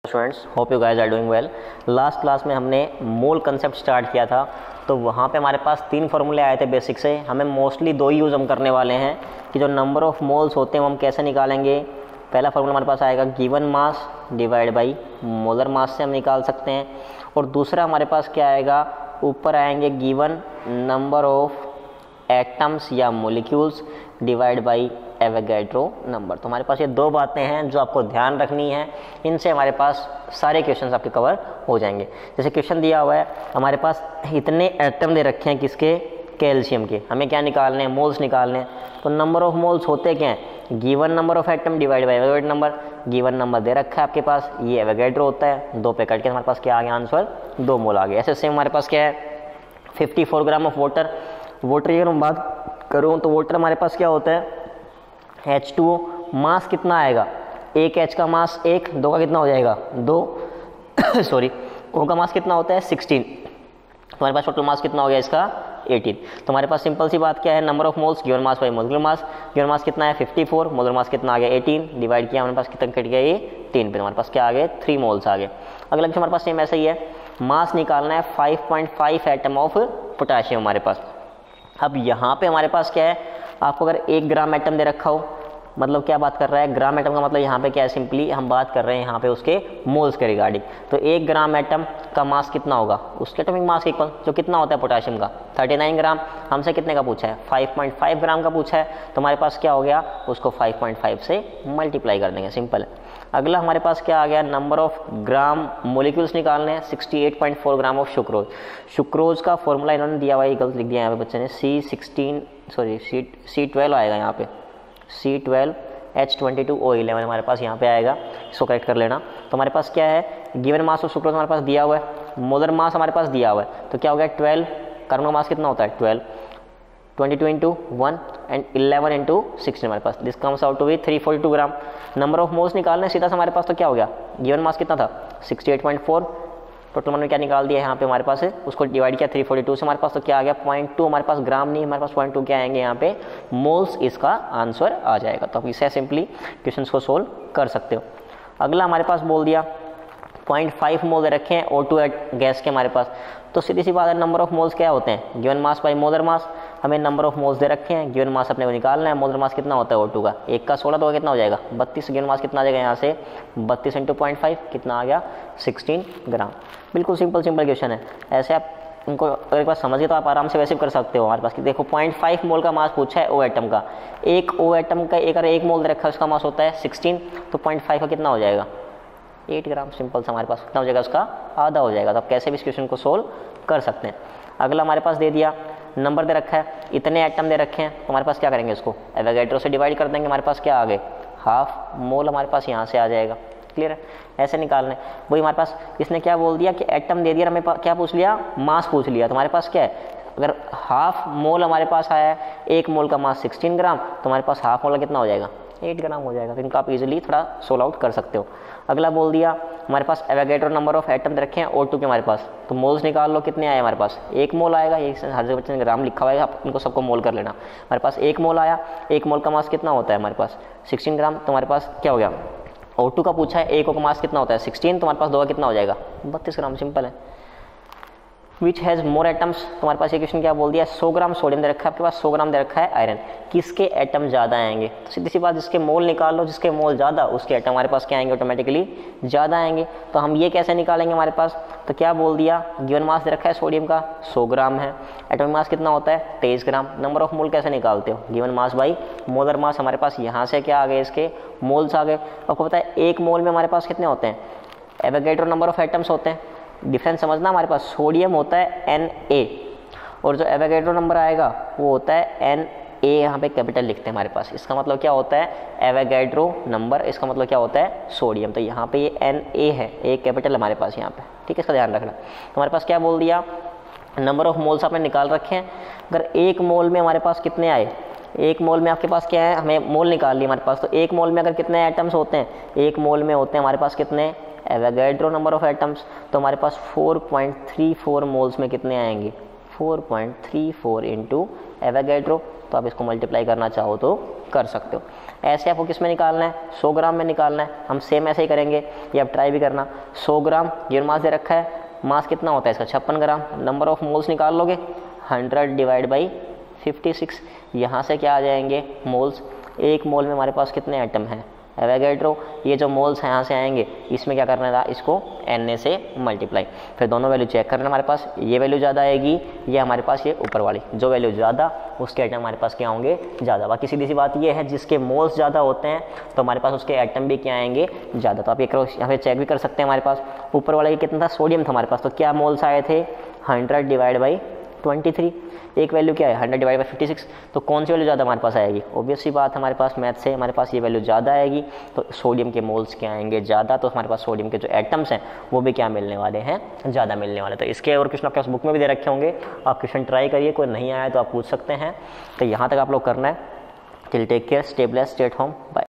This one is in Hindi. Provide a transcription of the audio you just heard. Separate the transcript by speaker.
Speaker 1: Students, hope you guys are doing well. Last class में हमने मोल कंसेप्ट स्टार्ट किया था, तो वहाँ पे हमारे पास 3 फार्मूले आए थे बेसिक से। हमें मोस्टली 2 ही यूज़ हम करने वाले हैं कि जो नंबर ऑफ़ मोल्स होते हैं वो हम कैसे निकालेंगे। पहला फार्मूला हमारे पास आएगा given mass divide by molar mass से हम निकाल सकते हैं, और दूसरा हमारे पास क्या आएगा, ऊपर आएंगे गिवन नंबर ऑफ़ एटम्स या molecules divide by Avogadro number. तो हमारे पास ये 2 बातें हैं जो आपको ध्यान रखनी है, इनसे हमारे पास सारे क्वेश्चंस आपके कवर हो जाएंगे। जैसे क्वेश्चन दिया हुआ है, हमारे पास इतने एटम दे रखे हैं किसके, कैल्शियम के, हमें क्या निकालने हैं, मोल्स निकालने हैं। तो नंबर ऑफ मोल्स होते क्या हैं, given number of atom divide by Avogadro number. Given number दे रखा है आपके पास, ये एवोगैड्रो होता है, 2 पे कट के हमारे पास क्या आ गया आंसर, 2 मोल आ गया। ऐसे सेम हमारे पास क्या है, 54 ग्राम ऑफ वाटर। वाटर की अगर मैं बात करूँ तो वाटर हमारे पास क्या होता है, H2O। मास कितना आएगा, एक H का मास 1, 2 का कितना हो जाएगा 2 सॉरी, O का मास कितना होता है 16। हमारे पास टोटल मास कितना हो गया इसका 18। तो हमारे पास सिंपल सी बात क्या है, number of moles given mass by molar mass. Given mass कितना है 54, मोलर मास कितना आ गया 18, डिवाइड किया हमारे पास कितना कट गया, ये 3 पे, हमारे पास क्या आ गए 3 मोल्स आ गए। अगला क्वेश्चन हमारे पास सेम ऐसा ही है, मास निकालना है 5.5 एटम ऑफ पोटाशियम हमारे पास। अब यहाँ पे हमारे पास क्या है, आपको अगर 1 ग्राम एटम दे रखा हो, मतलब क्या बात कर रहा है, ग्राम एटम का मतलब यहाँ पे क्या है, सिंपली हम बात कर रहे हैं यहाँ पे उसके मोल्स के रिगार्डिंग। तो 1 ग्राम एटम का मास कितना होगा, उसके एटॉमिक मास के इक्वल जो कितना होता है पोटाशियम का 39 ग्राम। हमसे कितने का पूछा है, 5.5 ग्राम का पूछा है, तो हमारे पास क्या हो गया, उसको 5.5 से मल्टीप्लाई कर देंगे, सिंपल है। अगला हमारे पास क्या आ गया, नंबर ऑफ ग्राम मोलिक्यूल्स निकालने हैं, 68.4 ग्राम ऑफ सुक्रोज। सुक्रोज का फॉर्मूला इन्होंने दिया हुआ है, गलत लिख दिया यहाँ पे बच्चे ने, C12 आएगा यहाँ पे, C12H22O11 हमारे पास यहाँ पे आएगा, इसको करेक्ट कर लेना। तो हमारे पास क्या है, गिवन मास ऑफ सुक्रोज हमारे पास दिया हुआ है, मोलर मास हमारे पास दिया हुआ है, तो क्या हो गया 12, कार्बन का मास कितना होता है 12, 22 इंटू 1 एंड 11 इंटू 16 हमारे पास, this comes out to be 342 gram. Number of moles निकालना है सीधा से हमारे पास, तो क्या हो गया, गिवन मास कितना था 68.4, टोटल मैंने क्या निकाल दिया यहाँ पे हमारे पास है, उसको डिवाइड किया 342 से, हमारे पास तो क्या आ गया 0.2, हमारे पास ग्राम नहीं, हमारे पास 0.2 क्या आएंगे यहाँ पे मोल्स, इसका आंसर आ जाएगा। तो आप इसे सिंपली क्वेश्चन को सोल्व कर सकते हो। अगला हमारे पास बोल दिया 0.5 मोल दे रखे हैं O2 गैस के हमारे पास, तो सीधी सी बात है, नंबर ऑफ मोल्स क्या होते हैं, given mass by molar mass. हमें नंबर ऑफ मोल्स दे रखे हैं, गिवन मास अपने को निकालना है, मोलर मास कितना होता है O2 का, 1 का 16, 2 का कितना हो जाएगा 32, गिवन मास कितना आ जाएगा यहाँ से 32 इंटू 0.5 कितना आ गया 16 ग्राम। बिल्कुल सिंपल क्वेश्चन है, ऐसे आप उनको अगर एक बार समझिए तो आप आराम से वैसे भी कर सकते हो। हमारे पास कि देखो 0.5 मोल का मास पूछा है O एटम का, एक O एटम का अगर 1 मोल दे रखा है, उसका मास होता है 16, तो 0.5 का कितना हो जाएगा 8 ग्राम। सिंपल सा हमारे पास कितना हो जाएगा, उसका आधा हो जाएगा। तो आप कैसे भी इस क्वेश्चन को सोल्व कर सकते हैं। अगला हमारे पास दे दिया, नंबर दे रखा है, इतने एटम दे रखे हैं, तो हमारे पास क्या करेंगे, इसको एवोगैड्रो से डिवाइड कर देंगे, हमारे पास क्या आ गए हाफ मोल, हमारे पास यहाँ से आ जाएगा। क्लियर है, ऐसे निकालने वही हमारे पास, इसने क्या बोल दिया कि एटम दे दिया, हमें क्या पूछ लिया, मास पूछ लिया। तो हमारे पास क्या है, अगर हाफ मोल हमारे पास आया है, 1 मोल का मास 16 ग्राम, तो हमारे पास हाफ मोल कितना हो जाएगा 8 ग्राम हो जाएगा। तो इनका आप इजीली थोड़ा सोल्व आउट कर सकते हो। अगला बोल दिया, हमारे पास एवोगैड्रो नंबर ऑफ एटम रखे हैं O2 के हमारे पास, तो मोल्स निकाल लो, कितने आए हमारे पास 1 मोल आएगा, ये हर जगह बच्चे ने ग्राम लिखा हुआ है, आप इनको सबको मोल कर लेना। हमारे पास 1 मोल आया, 1 मोल का मास कितना होता है हमारे पास 16 ग्राम, तो हमारे पास क्या हो गया, O2 का पूछा है, 1 का मास कितना होता है 16, तो हमारे पास 2 का कितना हो जाएगा 32 ग्राम। सिंपल है। विच हैज़ मोर एटम्स, तो हमारे पास ये क्वेश्चन क्या बोल दिया, 100 ग्राम सोडियम दे रखा है आपके पास, 100 ग्राम दे रखा है आयरन, किसके एटम ज़्यादा आएंगे। तो सीधी सी बात, जिसके मोल निकाल लो, जिसके मोल ज़्यादा उसके एटम हमारे पास क्या आएंगे, ऑटोमेटिकली ज़्यादा आएंगे। तो हम ये कैसे निकालेंगे, हमारे पास तो क्या बोल दिया, गिवन मास दे रखा है सोडियम का 100 ग्राम है, एटॉमिक मास कितना होता है 23 ग्राम। नंबर ऑफ मोल कैसे निकालते हो, given mass by molar mass, हमारे पास यहाँ से क्या आ गए, इसके मोल्स आ गए। आपको पता है 1 मोल में हमारे पास कितने होते हैं, एवोगैड्रो नंबर ऑफ एटम्स होते हैं। डिफरेंस समझना, हमारे पास सोडियम होता है Na, और जो एवोगैड्रो नंबर आएगा वो होता है Na, यहाँ पे कैपिटल लिखते हैं हमारे पास। इसका मतलब क्या होता है, एवोगैड्रो नंबर, इसका मतलब क्या होता है सोडियम। तो यहाँ पे ये Na है, एक कैपिटल हमारे पास यहाँ पे, ठीक है, इसका ध्यान रखना। तो हमारे पास क्या बोल दिया, नंबर ऑफ मोल्स आपने निकाल रखे हैं। अगर 1 मोल में हमारे पास कितने आए, 1 मोल में आपके पास क्या है, हमें मोल निकाल लिया हमारे पास, तो 1 मोल में अगर कितने एटम्स होते हैं, 1 मोल में होते हैं हमारे पास कितने, एवोगैड्रो नंबर ऑफ एटम्स, तो हमारे पास 4.34 मोल्स में कितने आएंगे 4.34 इंटू एवोगैड्रो। तो आप इसको मल्टीप्लाई करना चाहो तो कर सकते हो। ऐसे आपको किस में निकालना है, 100 ग्राम में निकालना है। हम सेम ऐसे ही करेंगे, ये आप ट्राई भी करना। 100 ग्राम गिवन मास दे रखा है, मास कितना होता है इसका 56 ग्राम। नंबर ऑफ मोल्स निकाल लोगे 100 डिवाइड बाई 56। यहाँ से क्या आ जाएंगे मोल्स, एक मोल में हमारे पास कितने एटम हैं, एवोगैड्रो। ये जो मोल्स हैं यहाँ से आएंगे, इसमें क्या करना था, इसको Na से मल्टीप्लाई। फिर दोनों वैल्यू चेक करना, हमारे पास ये वैल्यू ज़्यादा आएगी, ये हमारे पास ये ऊपर वाली, जो वैल्यू ज़्यादा उसके एटम हमारे पास क्या होंगे, ज़्यादा। बाकी सीधी सी बात ये है, जिसके मोल्स ज़्यादा होते हैं तो हमारे पास उसके एटम भी क्या आएंगे, ज़्यादा। तो आप ये करो, यहाँ पे चेक भी कर सकते हैं। हमारे पास ऊपर वाले कितना था, सोडियम था हमारे पास, तो क्या मोल्स आए थे 100 डिवाइड बाई 23। एक वैल्यू क्या है 100 डिवाइड बाई 56, तो कौन सी वैल्यू ज़्यादा हमारे पास आएगी, ऑब्वियस सी बात हमारे पास मैथ से हमारे पास ये वैल्यू ज़्यादा आएगी, तो सोडियम के मोल्स क्या आएंगे ज़्यादा, तो हमारे पास सोडियम के जो एटम्स हैं वो भी क्या मिलने वाले हैं, ज़्यादा मिलने वाले। तो इसके और क्वेश्चन आपके पास बुक में भी दे रखे होंगे, आप क्वेश्चन ट्राई करिए, कोई नहीं आया तो आप पूछ सकते हैं। तो यहाँ तक आप लोग करना है। Till take care, stay blessed, stay at home, bye.